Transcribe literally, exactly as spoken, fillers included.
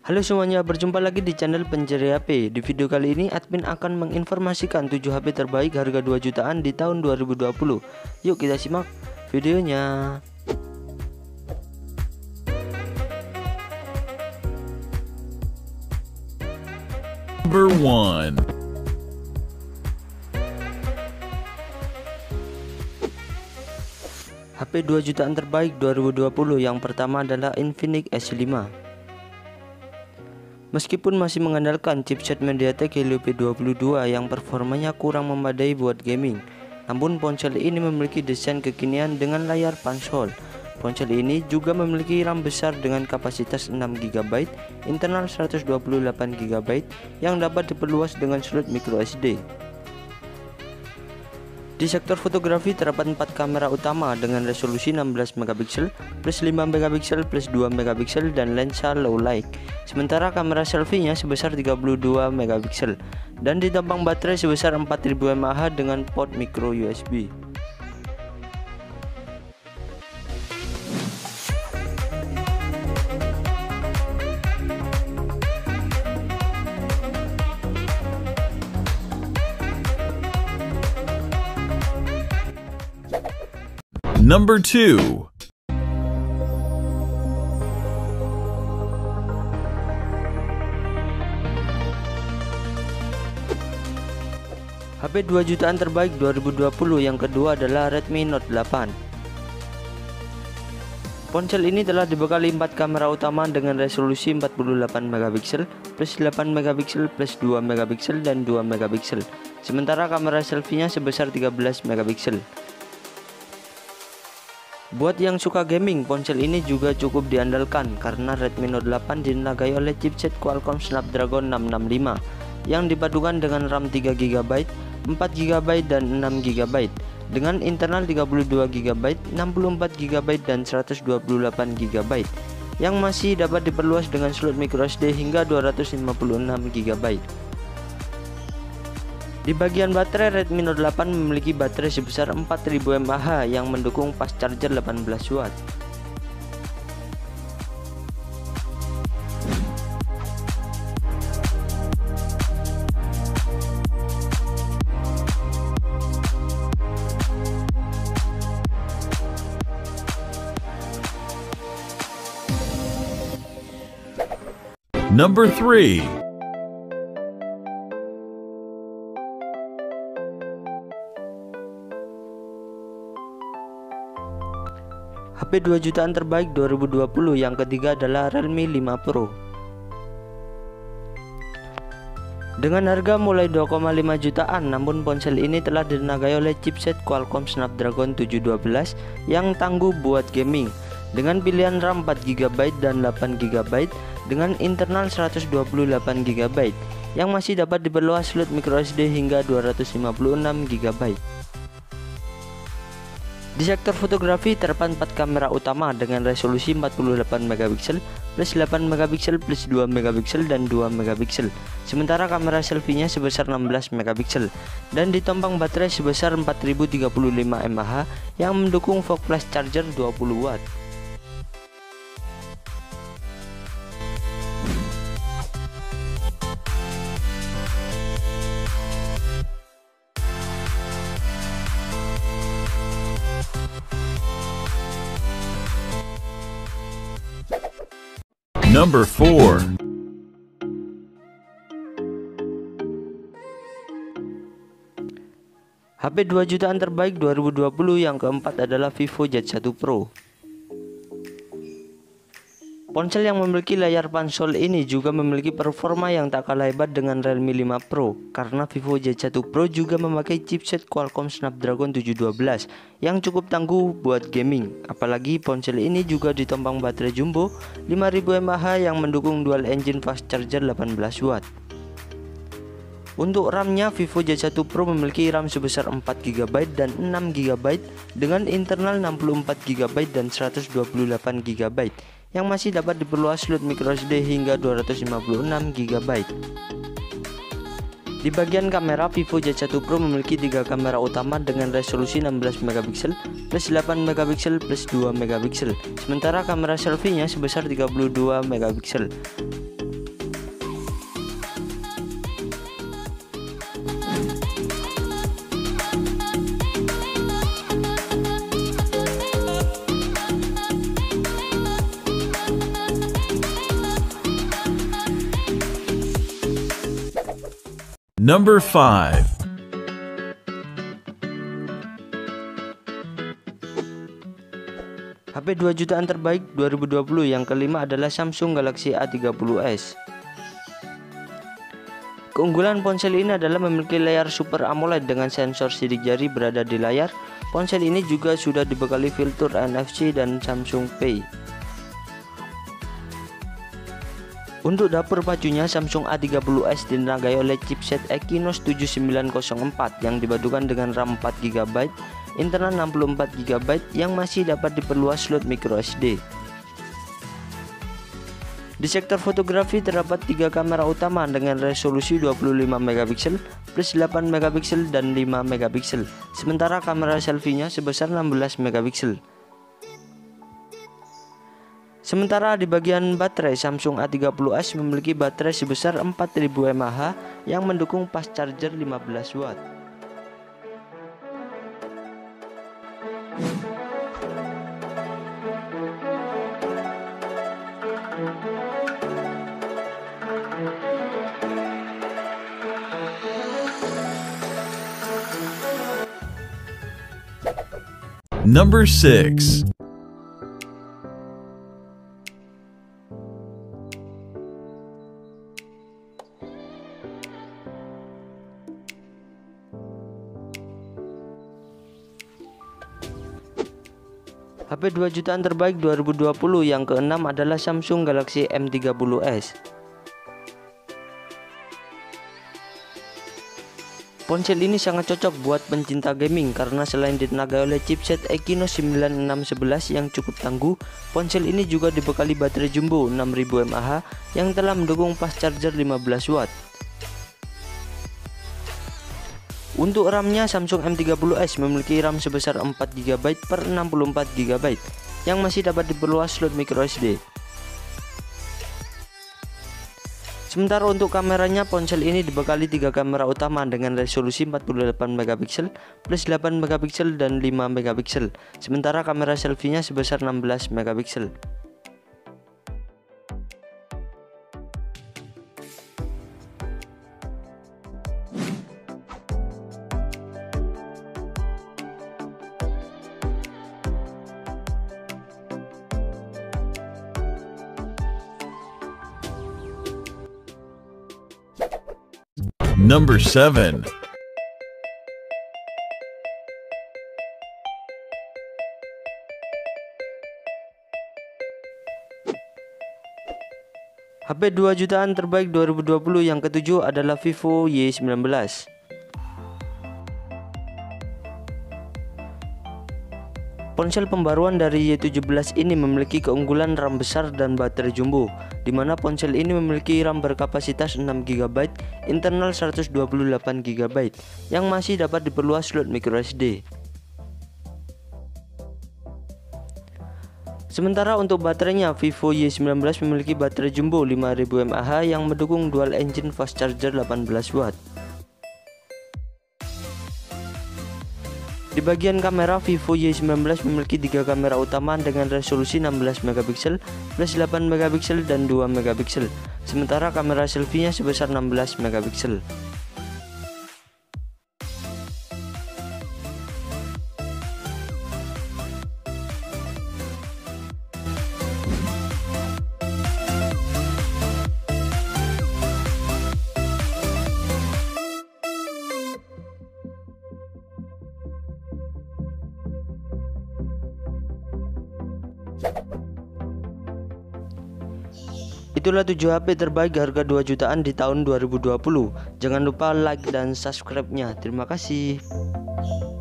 Halo semuanya, berjumpa lagi di channel Pencari H P. Di video kali ini admin akan menginformasikan tujuh H P terbaik harga dua jutaan di tahun dua ribu dua puluh. Yuk kita simak videonya. Number one. H P dua jutaan terbaik dua ribu dua puluh yang pertama adalah Infinix S lima. Meskipun masih mengandalkan chipset MediaTek Helio P dua puluh dua yang performanya kurang memadai buat gaming, namun ponsel ini memiliki desain kekinian dengan layar pansol. Ponsel ini juga memiliki RAM besar dengan kapasitas enam giga byte, internal seratus dua puluh delapan giga byte yang dapat diperluas dengan slot micro S D. Di sektor fotografi terdapat empat kamera utama dengan resolusi enam belas megapiksel, plus lima megapiksel, plus dua megapiksel dan lensa low light. Sementara kamera selfie-nya sebesar tiga puluh dua megapiksel dan ditopang baterai sebesar empat ribu mAh dengan port micro U S B. Number two. H P dua jutaan terbaik dua ribu dua puluh yang kedua adalah Redmi Note delapan. Ponsel ini telah dibekali empat kamera utama dengan resolusi empat puluh delapan megapiksel, plus delapan megapiksel, plus dua megapiksel dan dua megapiksel. Sementara kamera selfie-nya sebesar tiga belas megapiksel. Buat yang suka gaming, ponsel ini juga cukup diandalkan karena Redmi Note delapan ditenagai oleh chipset Qualcomm Snapdragon enam enam lima yang dipadukan dengan RAM tiga giga byte, empat giga byte dan enam giga byte dengan internal tiga puluh dua giga byte, enam puluh empat giga byte dan seratus dua puluh delapan giga byte yang masih dapat diperluas dengan slot micro S D hingga dua ratus lima puluh enam giga byte. Di bagian baterai, Redmi Note delapan memiliki baterai sebesar empat ribu mAh yang mendukung fast charger delapan belas watt. Number three. H P dua jutaan terbaik dua ribu dua puluh yang ketiga adalah Realme lima Pro. Dengan harga mulai dua koma lima jutaan, namun ponsel ini telah ditenagai oleh chipset Qualcomm Snapdragon tujuh satu dua yang tangguh buat gaming dengan pilihan RAM empat giga byte dan delapan giga byte dengan internal seratus dua puluh delapan giga byte yang masih dapat diperluas slot micro S D hingga dua ratus lima puluh enam giga byte. Di sektor fotografi terdapat empat kamera utama dengan resolusi empat puluh delapan megapiksel, plus delapan megapiksel, plus dua megapiksel dan dua megapiksel. Sementara kamera selfie-nya sebesar enam belas megapiksel dan ditopang baterai sebesar empat ribu tiga puluh lima mAh yang mendukung fast flash charger dua puluh watt. Number four. H P dua jutaan terbaik dua ribu dua puluh yang keempat adalah Vivo Z satu Pro. Ponsel yang memiliki layar pansol ini juga memiliki performa yang tak kalah hebat dengan Realme lima Pro karena Vivo Z satu Pro juga memakai chipset Qualcomm Snapdragon tujuh satu dua yang cukup tangguh buat gaming. Apalagi ponsel ini juga ditopang baterai jumbo lima ribu mAh yang mendukung dual engine fast charger delapan belas watt. Untuk RAM-nya, Vivo Z satu Pro memiliki RAM sebesar empat giga byte dan enam giga byte dengan internal enam puluh empat giga byte dan seratus dua puluh delapan giga byte yang masih dapat diperluas slot micro S D hingga dua ratus lima puluh enam giga byte. Di bagian kamera, Vivo Z satu Pro memiliki tiga kamera utama dengan resolusi enam belas megapiksel, plus delapan megapiksel, plus dua megapiksel. Sementara kamera selfie-nya sebesar tiga puluh dua megapiksel. Number five. H P dua jutaan terbaik dua ribu dua puluh yang kelima adalah Samsung Galaxy A tiga puluh s. Keunggulan ponsel ini adalah memiliki layar Super AMOLED dengan sensor sidik jari berada di layar. Ponsel ini juga sudah dibekali fitur N F C dan Samsung Pay. Untuk dapur pacunya, Samsung A tiga puluh s ditenagai oleh chipset Exynos tujuh sembilan nol empat yang dipadukan dengan RAM empat giga byte, internal enam puluh empat giga byte yang masih dapat diperluas slot micro S D. Di sektor fotografi terdapat tiga kamera utama dengan resolusi dua puluh lima megapiksel, plus delapan megapiksel dan lima megapiksel, sementara kamera selfie-nya sebesar enam belas megapiksel. Sementara di bagian baterai, Samsung A tiga puluh s memiliki baterai sebesar empat ribu mAh yang mendukung fast charger lima belas watt. Number six. H P dua jutaan terbaik dua ribu dua puluh yang keenam adalah Samsung Galaxy M tiga puluh s. Ponsel ini sangat cocok buat pencinta gaming karena selain ditenagai oleh chipset Exynos sembilan enam satu satu yang cukup tangguh, ponsel ini juga dibekali baterai jumbo enam ribu mAh yang telah mendukung fast charger lima belas watt. Untuk RAM-nya, Samsung M tiga puluh s memiliki RAM sebesar empat giga byte per enam puluh empat giga byte yang masih dapat diperluas slot micro S D. Sementara untuk kameranya, ponsel ini dibekali tiga kamera utama dengan resolusi empat puluh delapan megapiksel, plus delapan megapiksel dan lima megapiksel, sementara kamera selfie-nya sebesar enam belas megapiksel. Number seven. H P dua jutaan terbaik dua ribu dua puluh yang ketujuh adalah Vivo Y sembilan belas. Ponsel pembaruan dari Y tujuh belas ini memiliki keunggulan RAM besar dan baterai jumbo, di mana ponsel ini memiliki RAM berkapasitas enam giga byte, internal seratus dua puluh delapan giga byte, yang masih dapat diperluas slot micro S D. Sementara untuk baterainya, Vivo Y sembilan belas memiliki baterai jumbo lima ribu mAh yang mendukung dual engine fast charger delapan belas watt. Di bagian kamera, Vivo Y sembilan belas memiliki tiga kamera utama dengan resolusi enam belas megapiksel, plus delapan megapiksel dan dua megapiksel, sementara kamera selfie-nya sebesar enam belas megapiksel. Itulah tujuh H P terbaik harga dua jutaan di tahun dua ribu dua puluh. Jangan lupa like dan subscribe-nya. Terima kasih.